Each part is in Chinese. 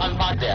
发点。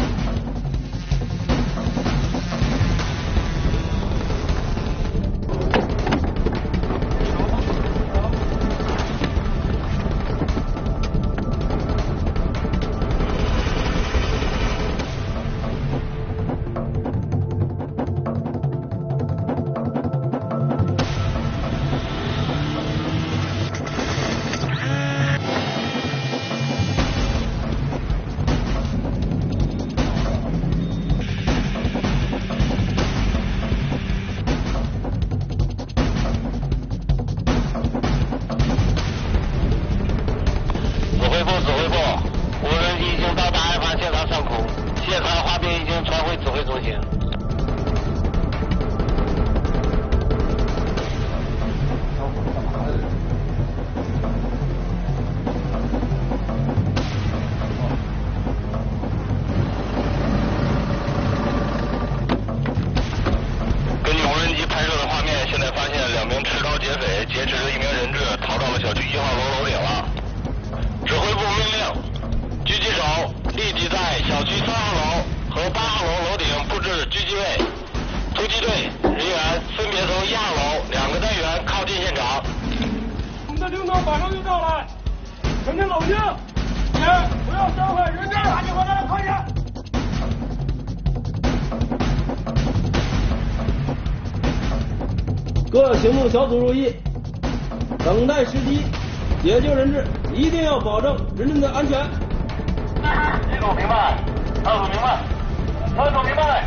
各行动小组注意，等待时机，解救人质，一定要保证人质的安全。 一组明白，二组明白，三组明白。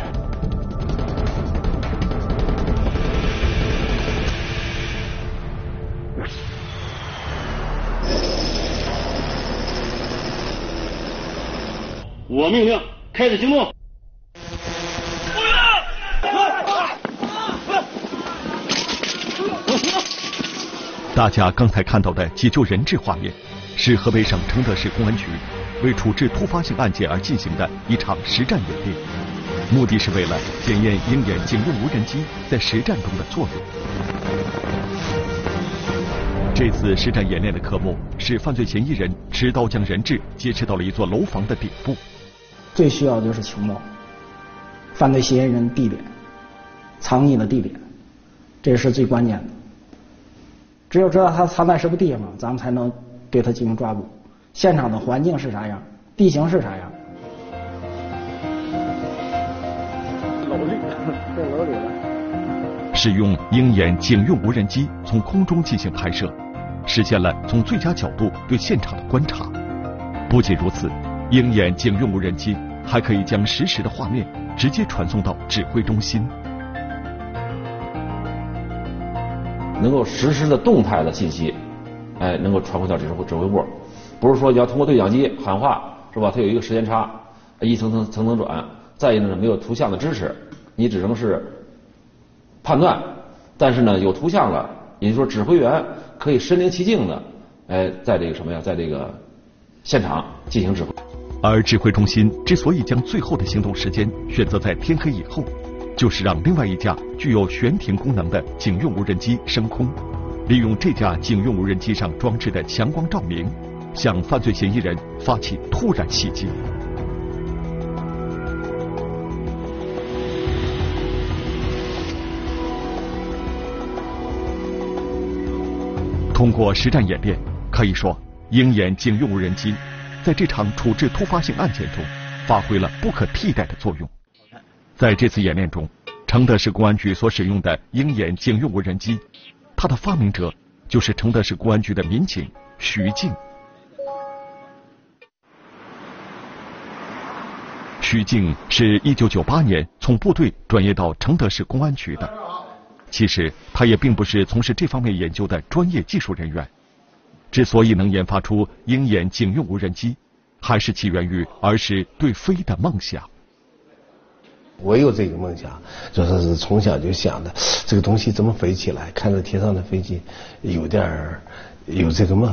我命令，开始行动。 大家刚才看到的急救人质画面，是河北省承德市公安局为处置突发性案件而进行的一场实战演练，目的是为了检验鹰眼警用无人机在实战中的作用。这次实战演练的科目是犯罪嫌疑人持刀将人质劫持到了一座楼房的顶部。 最需要的就是情报，犯罪嫌疑人地点、藏匿的地点，这是最关键的。只有知道他藏在什么地方，咱们才能对他进行抓捕。现场的环境是啥样，地形是啥样。 楼里，在楼里了。 使用鹰眼警用无人机从空中进行拍摄，实现了从最佳角度对现场的观察。不仅如此，鹰眼警用无人机还可以将实时的画面直接传送到指挥中心。 能够实时的动态的信息，能够传回到指挥部，不是说你要通过对讲机喊话，是吧？它有一个时间差，一层层转。再一个呢，没有图像的支持，你只能是判断，但是呢，有图像了，也就是说指挥员可以身临其境的，在这个什么呀，在这个现场进行指挥。 而指挥中心之所以将最后的行动时间选择在天黑以后，就是让另外一架具有悬停功能的警用无人机升空，利用这架警用无人机上装置的强光照明，向犯罪嫌疑人发起突然袭击。通过实战演练，可以说鹰眼警用无人机在这场处置突发性案件中发挥了不可替代的作用。在这次演练中，承德市公安局所使用的鹰眼警用无人机，它的发明者就是承德市公安局的民警徐静。徐静是1998年从部队转业到承德市公安局的。其实他也并不是从事这方面研究的专业技术人员，之所以能研发出鹰眼警用无人机，还是起源于儿时对飞的梦想。 我有这个梦想，就说是从小就想的，这个东西怎么飞起来？看着天上的飞机，有这个梦。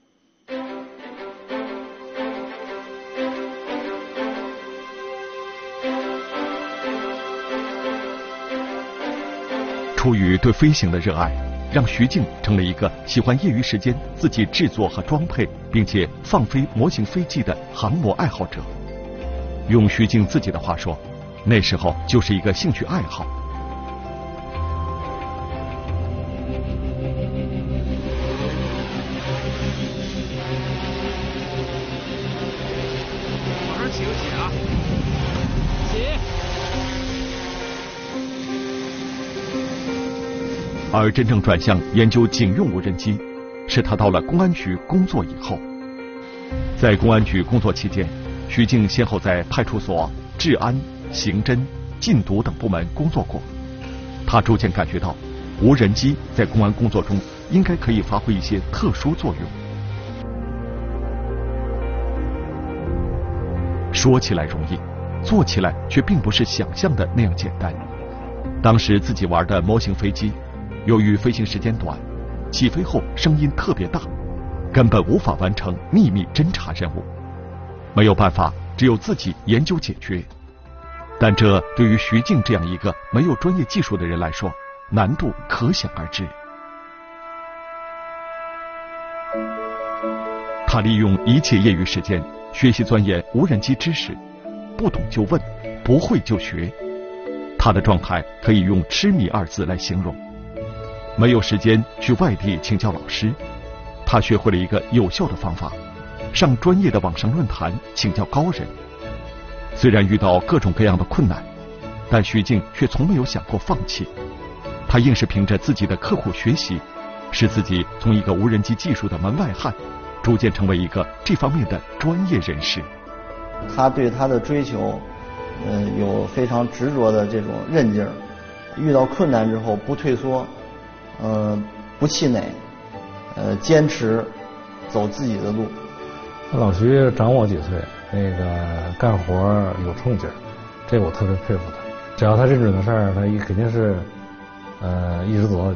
出于对飞行的热爱，让徐静成了一个喜欢业余时间自己制作和装配，并且放飞模型飞机的航模爱好者。 用徐静自己的话说，那时候就是一个兴趣爱好。 往上起个起啊！起！ 而真正转向研究警用无人机，是他到了公安局工作以后。在公安局工作期间，徐静先后在派出所、治安、刑侦、禁毒等部门工作过。他逐渐感觉到，无人机在公安工作中应该可以发挥一些特殊作用。说起来容易，做起来却并不是想象的那样简单。当时自己玩的模型飞机，由于飞行时间短，起飞后声音特别大，根本无法完成秘密侦察任务。没有办法，只有自己研究解决。但这对于徐静这样一个没有专业技术的人来说，难度可想而知。他利用一切业余时间学习钻研无人机知识，不懂就问，不会就学。他的状态可以用痴迷二字来形容。没有时间去外地请教老师，他学会了一个有效的方法，上专业的网上论坛请教高人。虽然遇到各种各样的困难，但徐静却从没有想过放弃。他硬是凭着自己的刻苦学习，使自己从一个无人机技术的门外汉，逐渐成为一个这方面的专业人士。 他对他的追求，有非常执着的这种韧劲儿，遇到困难之后不退缩，不气馁，坚持走自己的路。 老徐长我几岁，那个干活有冲劲儿，这个我特别佩服他。只要他认准的事儿，他肯定是一直走到底。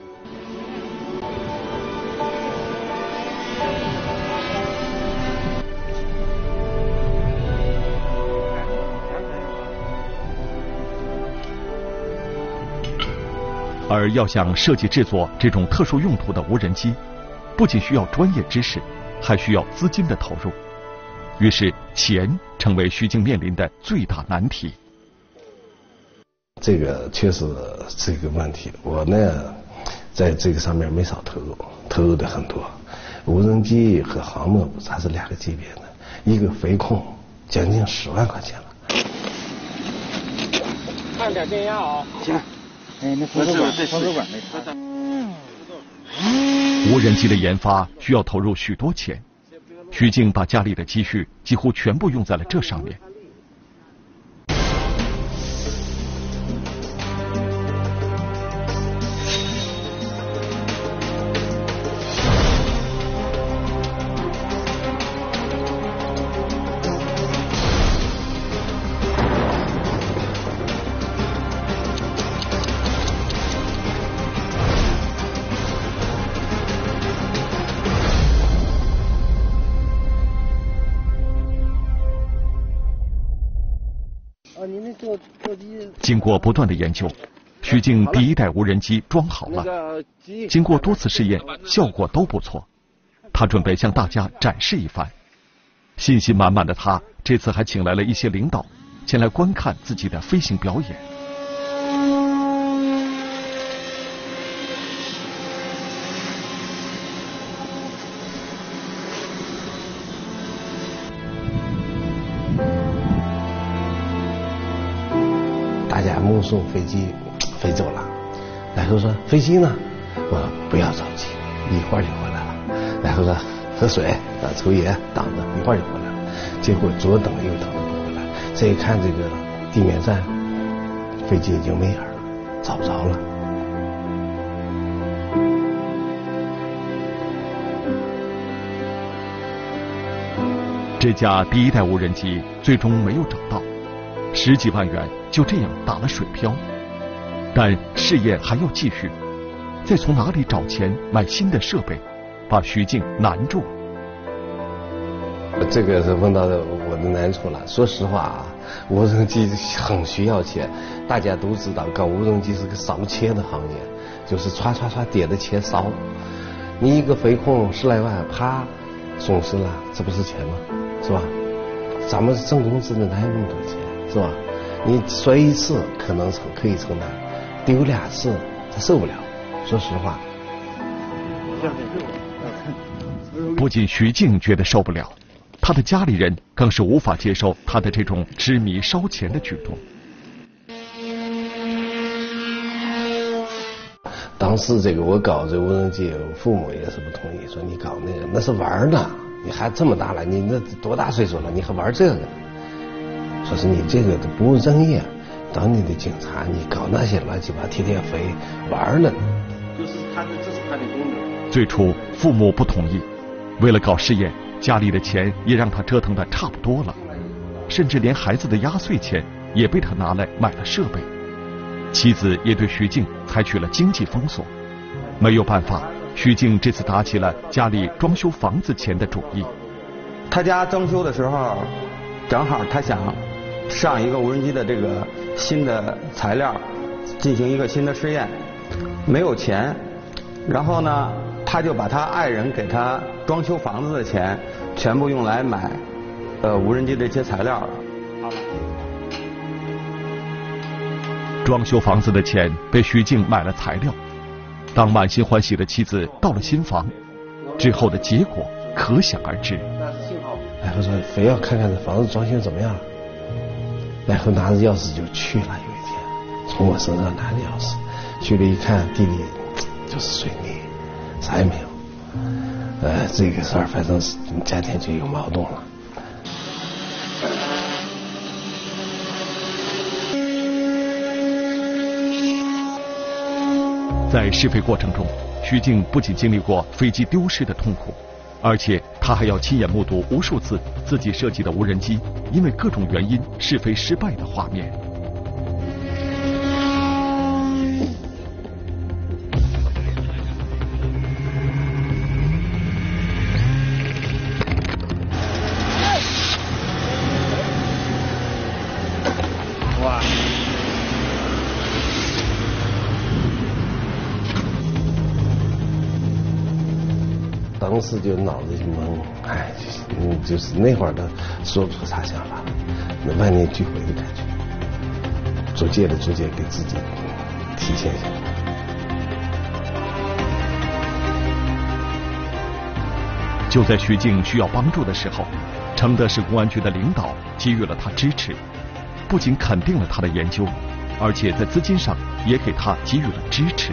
而要想设计制作这种特殊用途的无人机，不仅需要专业知识，还需要资金的投入。于是钱成为徐静面临的最大难题。 这个确实这个问题，我呢在这个上面没少投入的很多。无人机和航母它是两个级别的，一个飞控将近10万块钱了。 看点电压啊！ 行。那风水管没插。 无人机的研发需要投入许多钱，徐静把家里的积蓄几乎全部用在了这上面。经过不断的研究，徐静第一代无人机装好了。经过多次试验，效果都不错。他准备向大家展示一番。信心满满的他，这次还请来了一些领导前来观看自己的飞行表演。 大家目送飞机飞走了，然后说飞机呢？我不要着急，一会儿就回来了。然后说喝水抽烟等着，一会儿就回来了。结果左等右等都不回来，这一看这个地面站，飞机已经没影了，找不着了。 这架第一代无人机最终没有找到，10几万元就这样打了水漂。但试验还要继续，再从哪里找钱买新的设备，把徐静难住。 这个是问到我的难处了。说实话啊，无人机很需要钱，大家都知道，搞无人机是个烧钱的行业，就是唰唰唰点的钱烧。你一个飞控10来万，啪，损失了，这不是钱吗？是吧？ 咱们挣工资的哪有那么多钱，是吧？你摔一次可能可以承担，丢2次他受不了。说实话。 不仅徐静觉得受不了，他的家里人更是无法接受他的这种痴迷烧钱的举动。 当时这个我搞这无人机，我父母也是不同意，说你搞那个那是玩呢，你还这么大了，你那多大岁数了，你还玩这个？说是你这个不务正业，当你的警察，你搞那些乱七八天天飞玩了呢。 这是他的功能。 最初父母不同意，为了搞试验，家里的钱也让他折腾得差不多了，甚至连孩子的压岁钱也被他拿来买了设备。妻子也对徐静采取了经济封锁。没有办法，徐静这次打起了家里装修房子钱的主意。 他家装修的时候，正好他想上一个无人机的这个新的材料，进行一个新的试验，没有钱，然后呢，他就把他爱人给他装修房子的钱全部用来买无人机这些材料了。 装修房子的钱被徐静买了材料。当满心欢喜的妻子到了新房之后的结果可想而知。 来福说非要看看这房子装修怎么样。来福拿着钥匙就去了。有一天从我身上拿着钥匙去了，一看地里就是水泥，啥也没有。这个事儿反正是家庭就有矛盾了。 在试飞过程中，徐静不仅经历过飞机丢失的痛苦，而且他还要亲眼目睹无数次自己设计的无人机因为各种原因试飞失败的画面。 当时就脑子就懵，就是那会儿的说不出啥想法，那万念俱灰的感觉，逐渐给自己体现下来。 就在徐静需要帮助的时候，承德市公安局的领导给予了他支持，不仅肯定了他的研究，而且在资金上也给他给予了支持。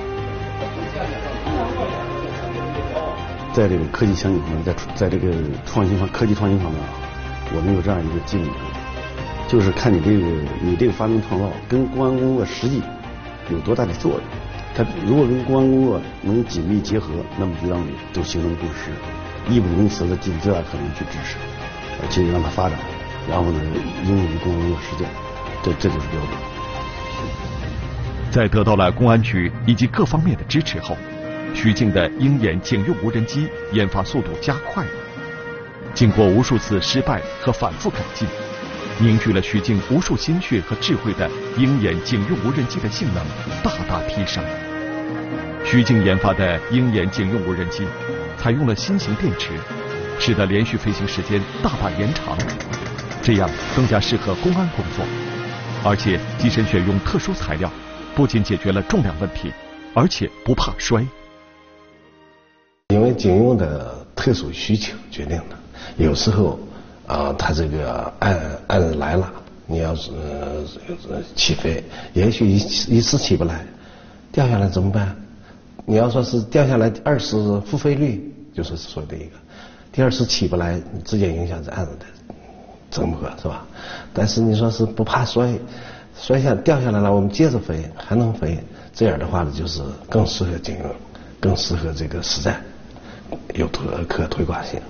在这个科技前景方面，在这个科技创新方面，我们有这样一个经营，就是看你这个发明创造跟公安工作实际有多大的作用。它如果跟公安工作能紧密结合，那么就让你都形成共识，义不容辞的尽最大可能去支持，而且让它发展，然后呢应用于公安工作实践，这就是标准。 在得到了公安局以及各方面的支持后，徐静的鹰眼警用无人机研发速度加快了。经过无数次失败和反复改进，凝聚了徐静无数心血和智慧的鹰眼警用无人机的性能大大提升。徐静研发的鹰眼警用无人机采用了新型电池，使得连续飞行时间大大延长，这样更加适合公安工作。而且机身选用特殊材料，不仅解决了重量问题，而且不怕摔。 因为警用的特殊需求决定的，有时候它这个案子来了，你要是起飞，也许一次起不来，掉下来怎么办？你要说是掉下来2次复飞率，就是说的一个，第2次起不来，直接影响这案子的整个，是吧？但是你说是不怕摔掉下来了，我们接着飞还能飞，这样的话呢，就是更适合警用，更适合这个实战，有可推广性。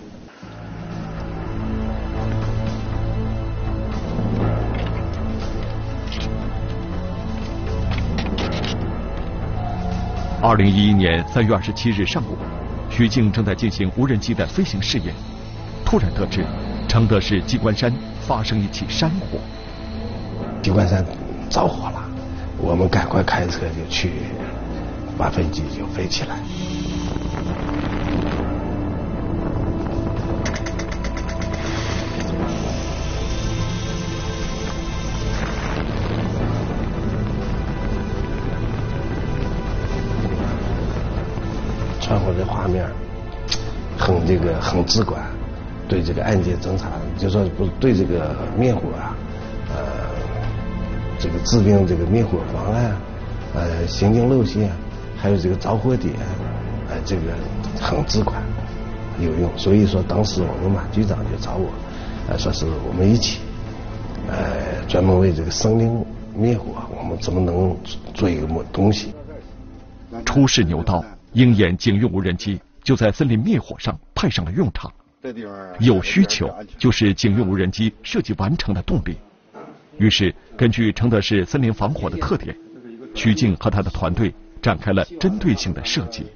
2011年3月27日上午，徐静正在进行无人机的飞行试验，突然得知承德市鸡冠山发生一起山火。 鸡冠山着火了，我们赶快开车就去，把飞机就飞起来。 面很直观，对这个案件侦查，就说不对这个灭火啊，这个制定这个灭火方案，行经路线，还有这个着火点，这个很直观有用。所以说当时我们马局长就找我，说是我们一起，专门为这个森林灭火，我们怎么能做一个东西？ 初试牛刀，鹰眼警用无人机就在森林灭火上派上了用场。有需求就是警用无人机设计完成的动力。于是，根据承德市森林防火的特点，徐静和他的团队展开了针对性的设计。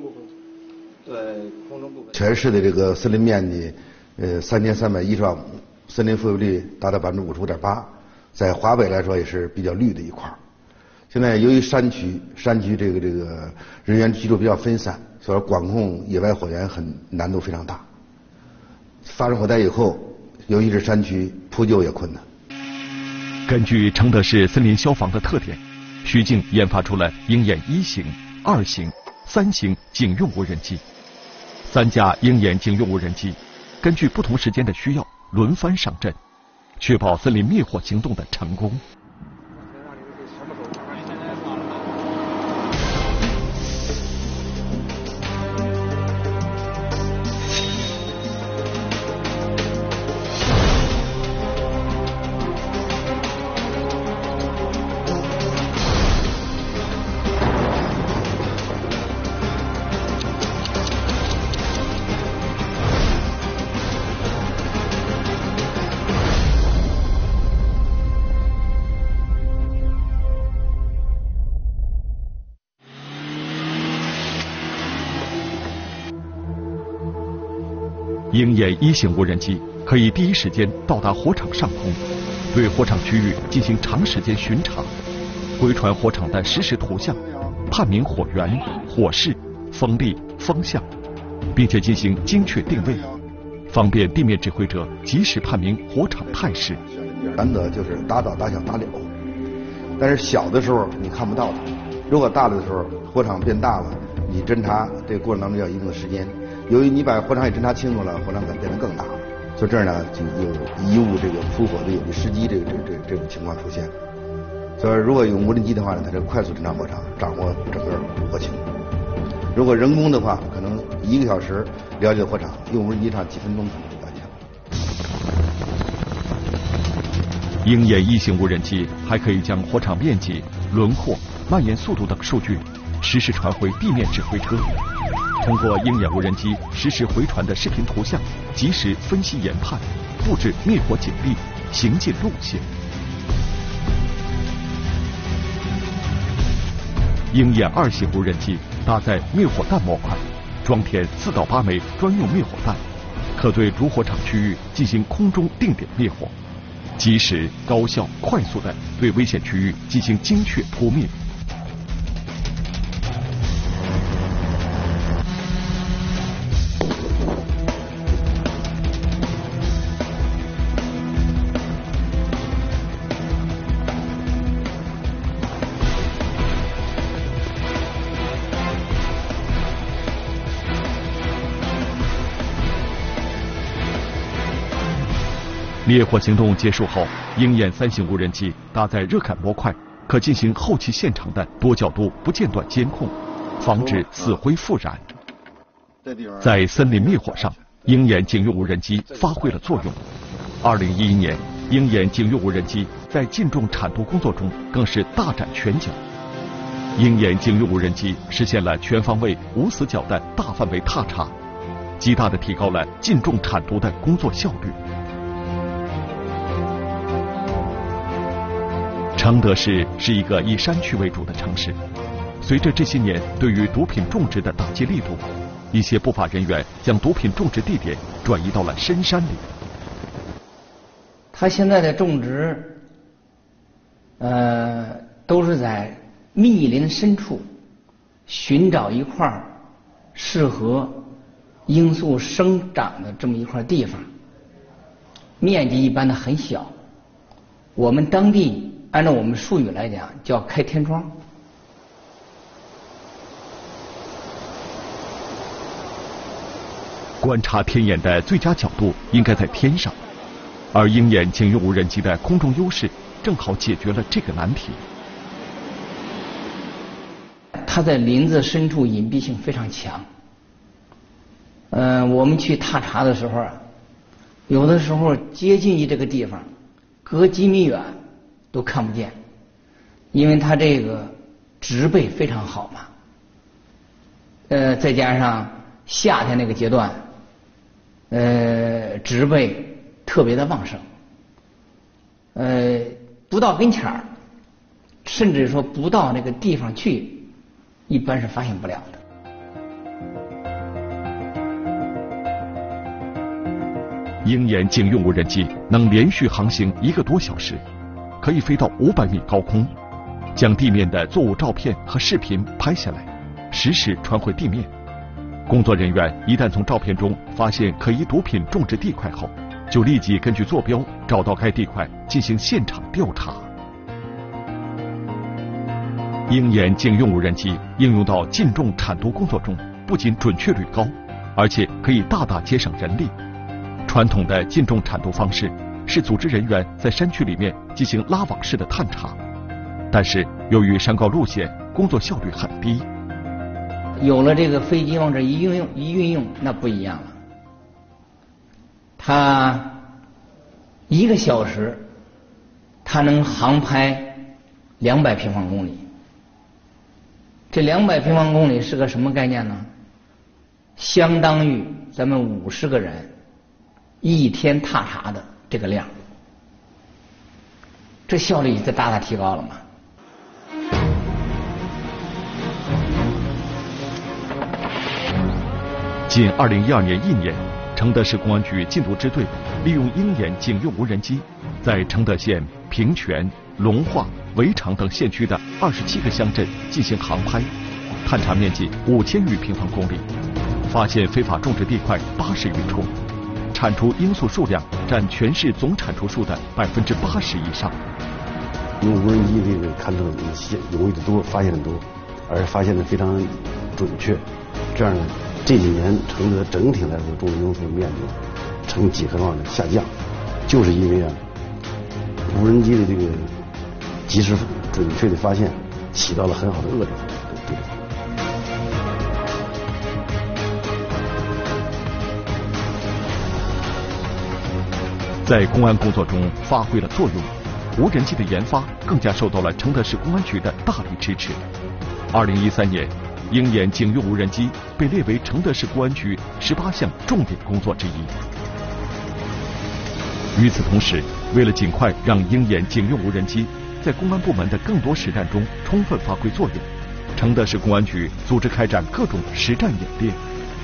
全市的这个森林面积，3310万亩，森林复有率达到55.8%，在华北来说也是比较绿的一块。现在由于山区这个人员居住比较分散，所以管控野外火源难度非常大。发生火灾以后，尤其是山区，扑救也困难。 根据承德市森林消防的特点，徐静研发出了鹰眼1型、2型、3型警用无人机。3架鹰眼警用无人机根据不同时间的需要轮番上阵，确保森林灭火行动的成功。鹰眼1型无人机可以第一时间到达火场上空，对火场区域进行长时间巡查，回传火场的实时图像，判明火源、火势、风力、风向，并且进行精确定位，方便地面指挥者及时判明火场态势。 难得就是大早大小大了，但是小的时候你看不到它，如果大的时候火场变大了，你侦查这个过程当中要一定的时间。由于你把火场也侦查清楚了，火场可能变得更大了，所以这儿呢就有贻误这个扑火的有利时机这种情况出现。所以如果用无人机的话呢，它就快速侦察火场，掌握整个火情。如果人工的话，可能1个小时了解火场，用无人机上几分钟可能就了解了。 鹰眼1型无人机还可以将火场面积、轮廓、蔓延速度等数据实时传回地面指挥车。通过鹰眼无人机实时回传的视频图像，及时分析研判，布置灭火警力，行进路线。鹰眼2型无人机搭载灭火弹模块，装填4到8枚专用灭火弹，可对主火场区域进行空中定点灭火，及时、高效、快速地对危险区域进行精确扑灭。灭火行动结束后，鹰眼3型无人机搭载热感模块，可进行后期现场的多角度不间断监控，防止死灰复燃。在森林灭火上，鹰眼警用无人机发挥了作用。2011年，鹰眼警用无人机在净重铲毒工作中更是大展拳脚。鹰眼警用无人机实现了全方位无死角的大范围踏查，极大地提高了净重铲毒的工作效率。承德市是一个以山区为主的城市，随着这些年对于毒品种植的打击力度，一些不法人员将毒品种植地点转移到了深山里。 他现在的种植，都是在密林深处寻找一块适合罂粟生长的这么一块地方，面积一般的很小，我们当地按照我们术语来讲叫开天窗。 观察天眼的最佳角度应该在天上，而鹰眼警用无人机的空中优势正好解决了这个难题。 它在林子深处隐蔽性非常强。我们去踏查的时候啊，有的时候接近于这个地方，隔几米远都看不见，因为它这个植被非常好嘛。再加上夏天那个阶段，植被特别的旺盛，不到跟前儿，甚至说不到那个地方去，一般是发现不了的。 鹰眼警用无人机能连续航行1个多小时，可以飞到500米高空，将地面的作物照片和视频拍下来，实时传回地面。工作人员一旦从照片中发现可疑毒品种植地块后，就立即根据坐标找到该地块进行现场调查。鹰眼警用无人机应用到禁种铲毒工作中，不仅准确率高，而且可以大大节省人力。传统的禁种铲毒方式是组织人员在山区里面进行拉网式的探查，但是由于山高路险，工作效率很低。 有了这个飞机往这一运用，那不一样了。它1个小时，它能航拍200平方公里。这200平方公里是个什么概念呢？相当于咱们50个人1天踏查的这个量，这效率就大大提高了嘛。 仅2012年1年，承德市公安局禁毒支队利用鹰眼警用无人机，在承德县平泉、龙化、围场等县区的27个乡镇进行航拍，探查面积5000余平方公里，发现非法种植地块80余处，铲除罂粟数量占全市总产出数的80%以上。 用无人机这个勘测容易的多，发现的多，而且发现的非常准确。这样呢，这几年承德整体来说种植罂粟面积呈几何状的下降，就是因为无人机的这个及时准确的发现，起到了很好的遏制作用。 在公安工作中发挥了作用，无人机的研发更加受到了承德市公安局的大力支持。2013年，鹰眼警用无人机被列为承德市公安局18项重点工作之一。与此同时，为了尽快让鹰眼警用无人机在公安部门的更多实战中充分发挥作用，承德市公安局组织开展各种实战演练。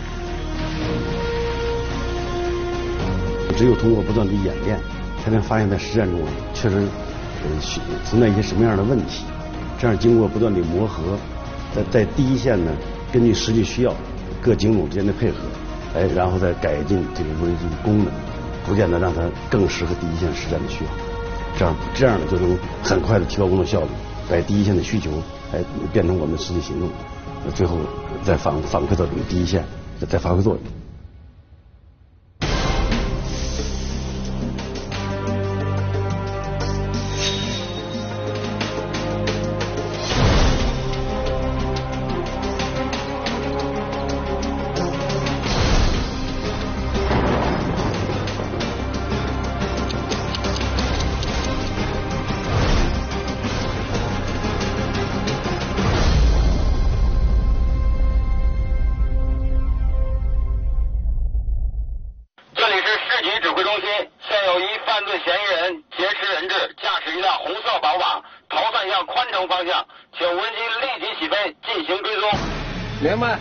只有通过不断的演练，才能发现在实战中确实存在一些什么样的问题。这样经过不断的磨合，在第一线呢，根据实际需要，各警种之间的配合，然后再改进这个无人机的功能，逐渐的让它更适合第一线实战的需要。这样呢，就能很快的提高工作效率，把第一线的需求变成我们实际行动，最后再反馈到这个第一线，再发挥作用。 明白。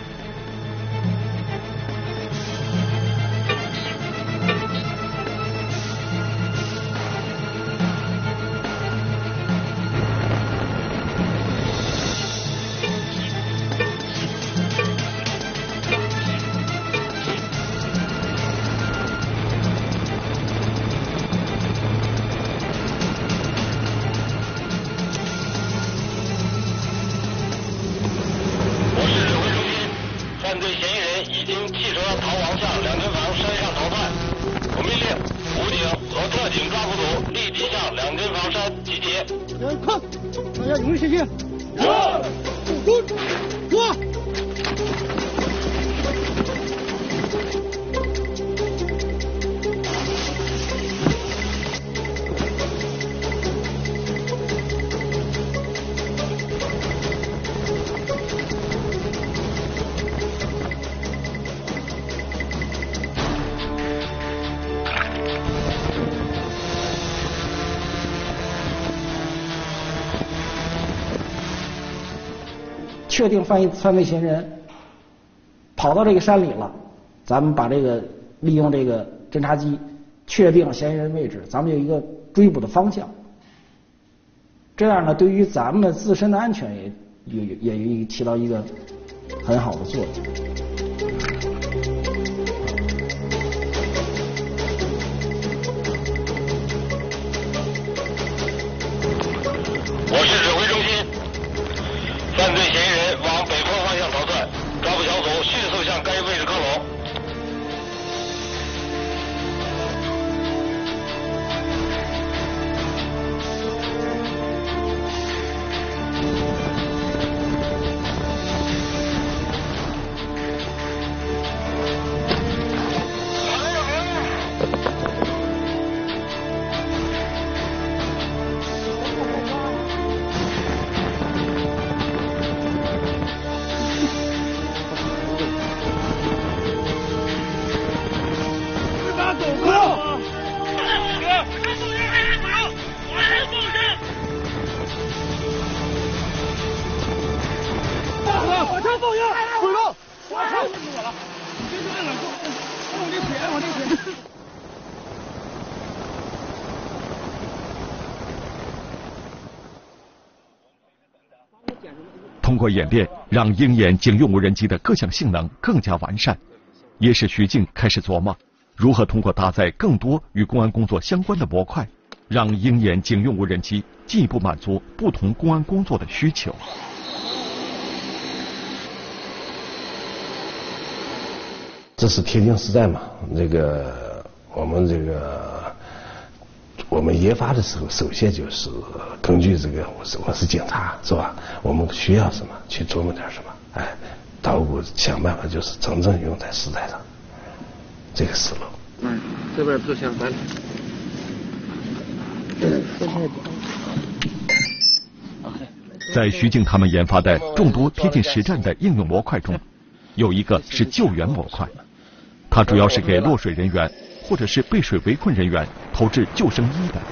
快，大家有没有信心？有。走。 确定犯罪嫌疑人跑到这个山里了，咱们把这个利用这个侦察机确定嫌疑人位置，咱们有一个追捕的方向。这样呢，对于咱们自身的安全也起到一个很好的作用。 我是指挥中心，犯罪嫌疑人往北坡方向逃窜，抓捕小组迅速向该位置靠拢。 通过演练，让鹰眼警用无人机的各项性能更加完善，也使徐静开始琢磨如何通过搭载更多与公安工作相关的模块，让鹰眼警用无人机进一步满足不同公安工作的需求。 这是贴近实战嘛？我们研发的时候，首先就是根据这个，我是警察是吧？我们需要什么去琢磨点什么，到我想办法就是真正用在实战上，这个思路。 这边不相反。 在徐静他们研发的众多贴近实战的应用模块中，有一个是救援模块，它主要是给落水人员或者是被水围困人员投掷救生衣的。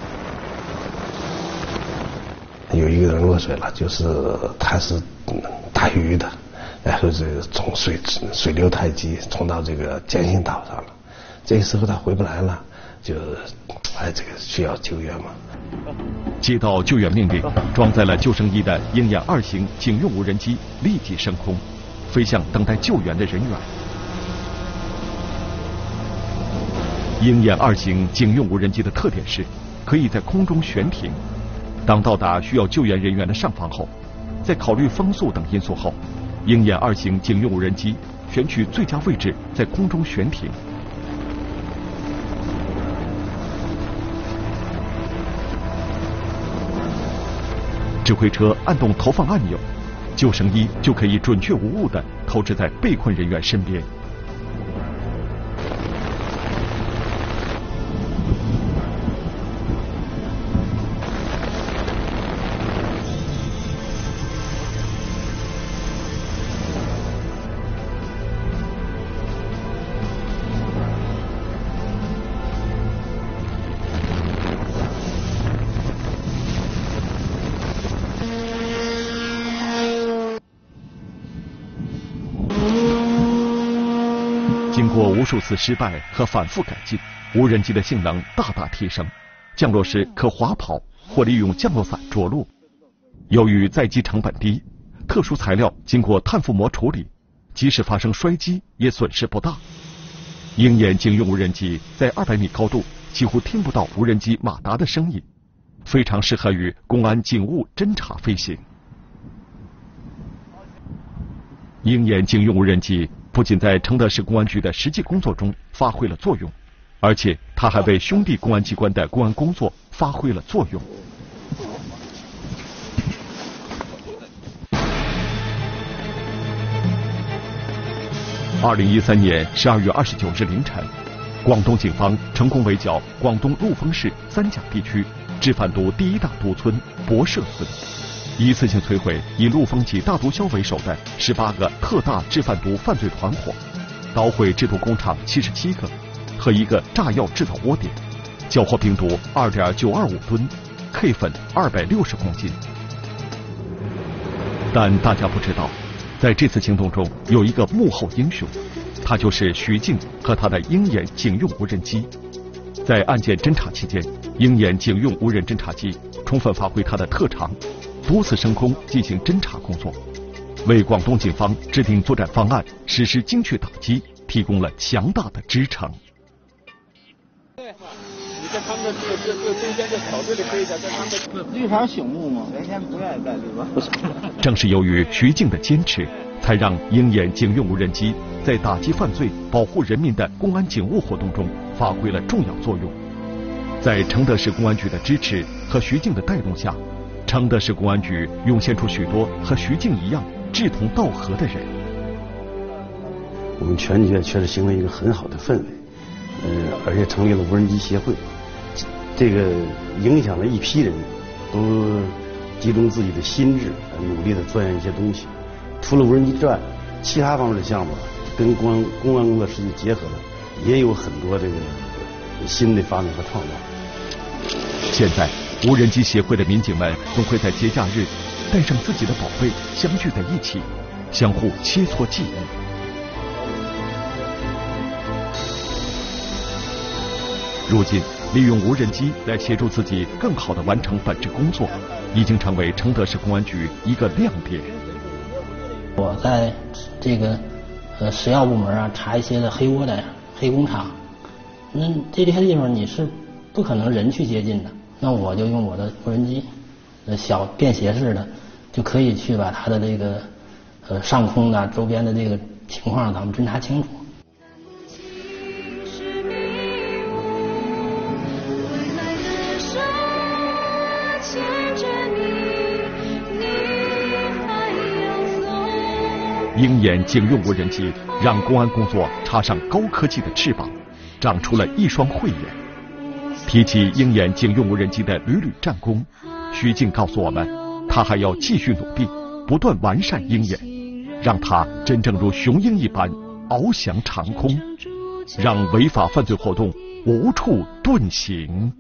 有一个人落水了，就是他是打鱼的，然后这个从水流太急冲到这个江心岛上了，这个时候他回不来了，就这个需要救援嘛。 接到救援命令，装载了救生衣的鹰眼2型警用无人机立即升空，飞向等待救援的人员。鹰眼2型警用无人机的特点是可以在空中悬停，当到达需要救援人员的上方后，在考虑风速等因素后，鹰眼2型警用无人机选取最佳位置在空中悬停。指挥车按动投放按钮，救生衣就可以准确无误地投掷在被困人员身边。经过无数次失败和反复改进，无人机的性能大大提升，降落时可滑跑或利用降落伞着陆。由于载机成本低，特殊材料经过碳覆膜处理，即使发生摔击也损失不大。鹰眼警用无人机在200米高度几乎听不到无人机马达的声音，非常适合于公安警务侦察飞行。鹰眼警用无人机不仅在承德市公安局的实际工作中发挥了作用，而且它还为兄弟公安机关的公安工作发挥了作用。 2013年12月29日凌晨，广东警方成功围剿广东陆丰市三甲地区制贩毒第一大毒村博社村，一次性摧毁以陆丰籍大毒枭为首的18个特大制贩毒犯罪团伙，捣毁制毒工厂77个和一个炸药制造窝点，缴获冰毒2.925吨 ，K 粉260公斤。但大家不知道，在这次行动中有一个幕后英雄，他就是徐静和他的鹰眼警用无人机。在案件侦查期间，鹰眼警用无人侦察机充分发挥它的特长，多次升空进行侦察工作，为广东警方制定作战方案、实施精确打击提供了强大的支撑。 你看他们这中间这草堆里可以在他们绿场醒目嘛，原先不愿意带绿吧？ 不是，正是由于徐静的坚持，才让鹰眼警用无人机在打击犯罪、保护人民的公安警务活动中发挥了重要作用。在承德市公安局的支持和徐静的带动下，承德市公安局涌现出许多和徐静一样志同道合的人。 我们全局确实形成一个很好的氛围，而且成立了无人机协会，这个影响了一批人，都集中自己的心智，努力的钻研一些东西。除了无人机之外，其他方面的项目跟公安工作实际结合了，也有很多这个新的发明和创造。 现在，无人机协会的民警们总会在节假日带上自己的宝贝，相聚在一起，相互切磋技艺。如今，利用无人机来协助自己更好地完成本职工作，已经成为承德市公安局一个亮点。 我在这个食药部门啊查一些的黑窝的黑工厂，那这些地方你是不可能人去接近的，那我就用我的无人机，小便携式的，就可以去把它的这个上空的周边的这个情况咱们侦查清楚。 鹰眼警用无人机让公安工作插上高科技的翅膀，长出了一双慧眼。提起鹰眼警用无人机的屡屡战功，徐静告诉我们，他还要继续努力，不断完善鹰眼，让它真正如雄鹰一般翱翔长空，让违法犯罪活动无处遁形。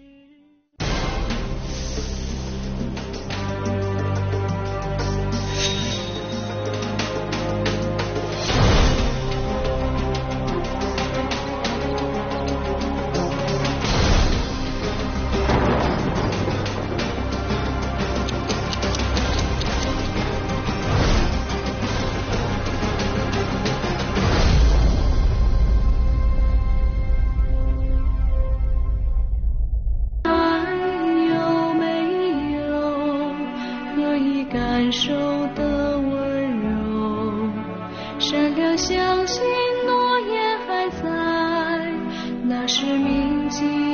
感受的温柔，善良相信诺言还在，那是铭记